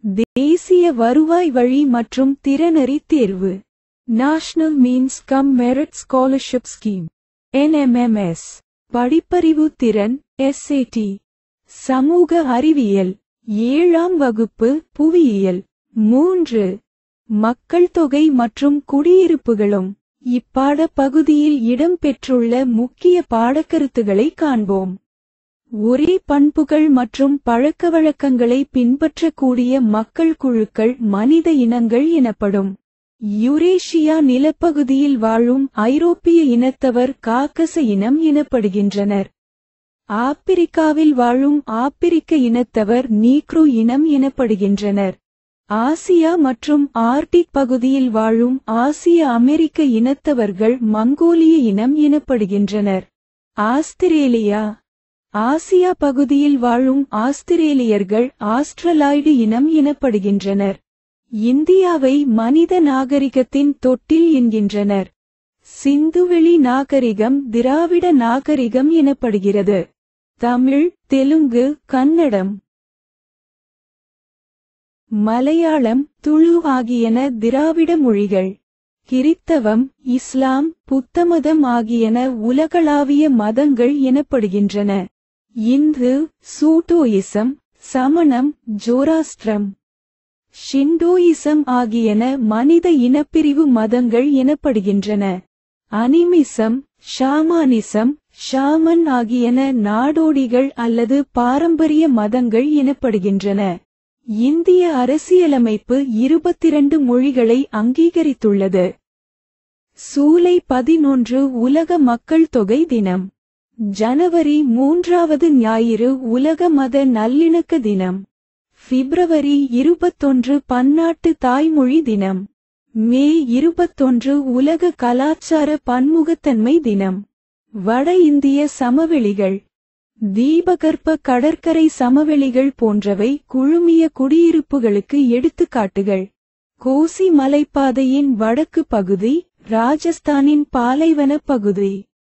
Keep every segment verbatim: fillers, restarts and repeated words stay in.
தேசிய வருவாய் வழி மற்றும் திறனறி தேர்வு national means cum merit scholarship scheme N M M S. படிப்பறிவு திறன் எஸ் ஏ டி. சமூக அறிவியல் ஏழாம் வகுப்பு புவியியல். மூன்று. மக்கள் தொகை மற்றும் குடியிருப்புகளும். இப்பாட பகுதியில் இடம்பெற்றுள்ள முக்கிய பாடக்கருத்துகளை காண்போம். ஒரே பண்புகள் மற்றும் பழக்கவழக்கங்களை பின்பற்றக்கூடிய மக்கள் குழுக்கள் மனித இனங்கள் எனப்படும். யுரேஷியா நிலப்பகுதியில் வாழும் ஐரோப்பிய இனத்தவர் காக்கச இனம் எனப்படுகின்றனர். ஆப்பிரிக்காவில் வாழும் ஆப்பிரிக்க இனத்தவர் நீக்ரோ இனம் எனப்படுகின்றனர். ஆசியா மற்றும் ஆர்டிக் பகுதியில் வாழும் ஆசிய அமெரிக்க இனத்தவர்கள் மங்கோலிய இனம் எனப்படுகின்றனர். ஆஸ்திரேலியா ஆசியா பகுதியில் வாழும் ஆஸ்திரேலியர்கள் ஆஸ்ட்ரலாய்டு இனம் எனப்படுகின்றனர். இந்தியாவை மனித நாகரிகத்தின் தொட்டில் என்கின்றனர். சிந்துவெளி நாகரிகம் திராவிட நாகரிகம் எனப்படுகிறது. தமிழ், தெலுங்கு, கன்னடம், மலையாளம், துளு ஆகியன திராவிட மொழிகள். கிறித்தவம், இஸ்லாம், புத்தமதம் ஆகியன உலகளாவிய மதங்கள் எனப்படுகின்றன. இந்து, சூட்டோயிசம், சமணம், ஜோராஸ்ட்ரம், ஷிண்டோயிசம் ஆகியன மனித இனப்பிரிவு மதங்கள் எனப்படுகின்றன. அனிமிசம், ஷாமானிசம், ஷாமன் ஆகியன நாடோடிகள் அல்லது பாரம்பரிய மதங்கள் எனப்படுகின்றன. இந்திய அரசியலமைப்பு இருபத்திரண்டு மொழிகளை அங்கீகரித்துள்ளது. சூலை பதினொன்று உலக மக்கள் தொகை தினம். ஜனவரி மூன்றாவது ஞாயிறு உலக மத நல்லிணக்க தினம். பிப்ரவரி இருபத்தொன்று பன்னாட்டு தாய்மொழி தினம். மே இருபத்தொன்று உலக கலாச்சார பன்முகத்தன்மை தினம். வட இந்திய சமவெளிகள். தீபகற்ப கடற்கரை சமவெளிகள் போன்றவை குழுமிய குடியிருப்புகளுக்கு எடுத்துக்காட்டுகள். கோசி மலைப்பாதையின் வடக்கு பகுதி, ராஜஸ்தானின் பாலைவன பகுதி.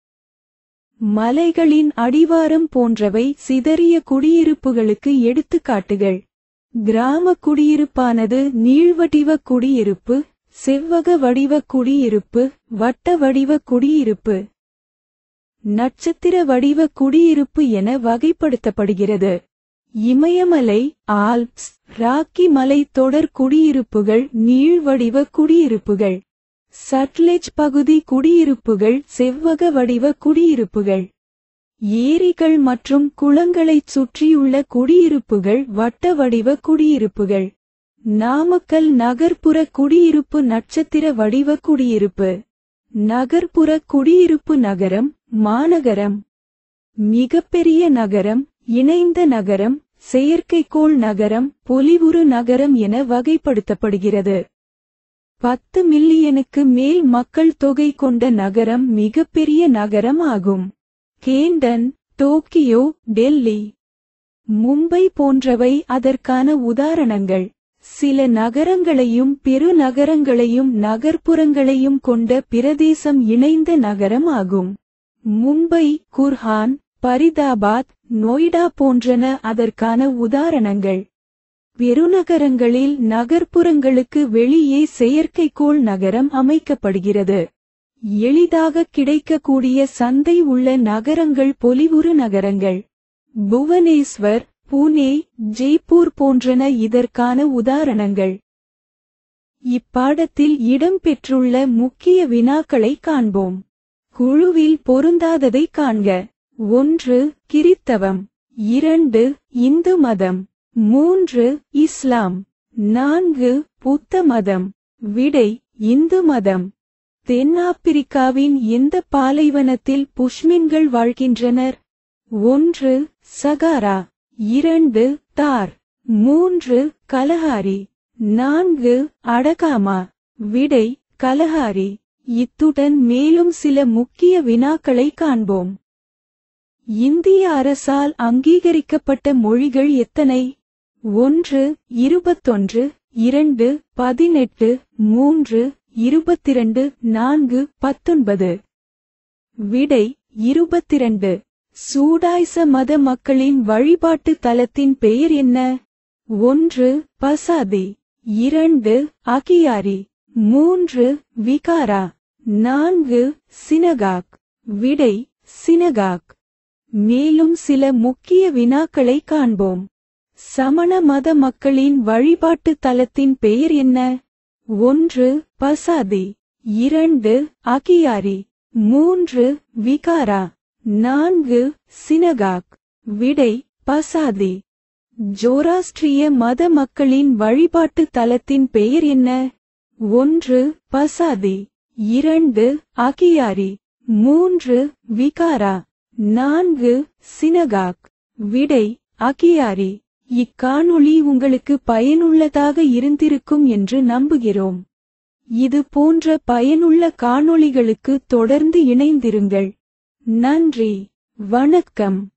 மலைகளின் அடிவாரம் போன்றவை சிதறிய குடியிருப்புகளுக்கு எடுத்துக்காட்டுகள். கிராம குடியிருப்பானது நீள்வடிவ குடியிருப்பு, செவ்வக வடிவ குடியிருப்பு, வட்ட வடிவ குடியிருப்பு, நட்சத்திர வடிவ குடியிருப்பு என வகைப்படுத்தப்படுகிறது. இமயமலை, ஆல்ப்ஸ், ராக்கி மலை தொடர் குடியிருப்புகள் நீள்வடிவ குடியிருப்புகள். சட்லெஜ் பகுதி குடியிருப்புகள் செவ்வக வடிவ குடியிருப்புகள். ஏரிகள் மற்றும் குளங்களைச் சுற்றியுள்ள குடியிருப்புகள் வட்ட வடிவ குடியிருப்புகள். நாமக்கல் நகர்ப்புற குடியிருப்பு நட்சத்திர வடிவ குடியிருப்பு. நகர்ப்புற குடியிருப்பு நகரம், மாநகரம், மிகப்பெரிய நகரம், இணைந்த நகரம், செயற்கைக்கோள் நகரம், பொலிவுறு நகரம் என வகைப்படுத்தப்படுகிறது. பத்து மில்லியனுக்கு மேல் மக்கள் தொகை கொண்ட நகரம் மிகப்பெரிய நகரம் ஆகும். கேண்டன், டோக்கியோ, டெல்லி, மும்பை போன்றவை அதற்கான உதாரணங்கள். சில நகரங்களையும் பெருநகரங்களையும் நகர்ப்புறங்களையும் கொண்ட பிரதேசம் இணைந்த நகரம் ஆகும். மும்பை, குர்ஹான், பரிதாபாத், நொய்டா போன்றன அதற்கான உதாரணங்கள். பெருநகரங்களில் நகர்ப்புறங்களுக்கு வெளியே செயற்கைக்கோள் நகரம் அமைக்கப்படுகிறது. எளிதாக கிடைக்கக்கூடிய சந்தை உள்ள நகரங்கள் பொலிவுறு நகரங்கள். புவனேஸ்வர், புனே, ஜெய்ப்பூர் போன்றன இதற்கான உதாரணங்கள். இப்பாடத்தில் இடம்பெற்றுள்ள முக்கிய வினாக்களை காண்போம். குழுவில் பொருந்தாததை காண்க. ஒன்று. கிறித்தவம். இரண்டு. இந்து மதம். மூன்று. இஸ்லாம். நான்கு. புத்த மதம். விடை: இந்து மதம். தென்னாப்பிரிக்காவின் எந்த பாலைவனத்தில் புஷ்மின்கள் வாழ்கின்றனர்? ஒன்று. சகாரா. இரண்டு. தார். மூன்று. கலஹாரி. நான்கு. அடகாமா. விடை: கலஹாரி. இத்துடன் மேலும் சில முக்கிய வினாக்களை காண்போம். இந்திய அரசால் அங்கீகரிக்கப்பட்ட மொழிகள் எத்தனை? ஒன்று. இருபத்தொன்று. இரண்டு. பதினெட்டு. மூன்று. இருபத்திரண்டு. நான்கு. பத்தொன்பது. விடை: இருபத்திரண்டு. சூடாய்ச மத மக்களின் வழிபாட்டு தலத்தின் பெயர் என்ன? ஒன்று பசாதி, இரண்டு அகியாரி, மூன்று விகாரா, நான்கு சினகாக். விடை சினகாக். மேலும் சில முக்கிய வினாக்களை காண்போம். சமண மத மக்களின் வழிபாட்டு தலத்தின் பெயர் என்ன? ஒன்று பசாதி, இரண்டு அகியாரி, மூன்று விகாரா, நான்கு சினகாக். விடை பசாதி. ஜோராஸ்ட்ரிய மத மக்களின் வழிபாட்டு தலத்தின் பெயர் என்ன? ஒன்று பசாதி, இரண்டு அகியாரி, மூன்று விகாரா, நான்கு சினகாக். விடை அகியாரி. இக்காணொளி உங்களுக்கு பயனுள்ளதாக இருந்திருக்கும் என்று நம்புகிறோம். இது போன்ற பயனுள்ள காணொளிகளுக்கு தொடர்ந்து இணைந்திருங்கள். நன்றி, வணக்கம்.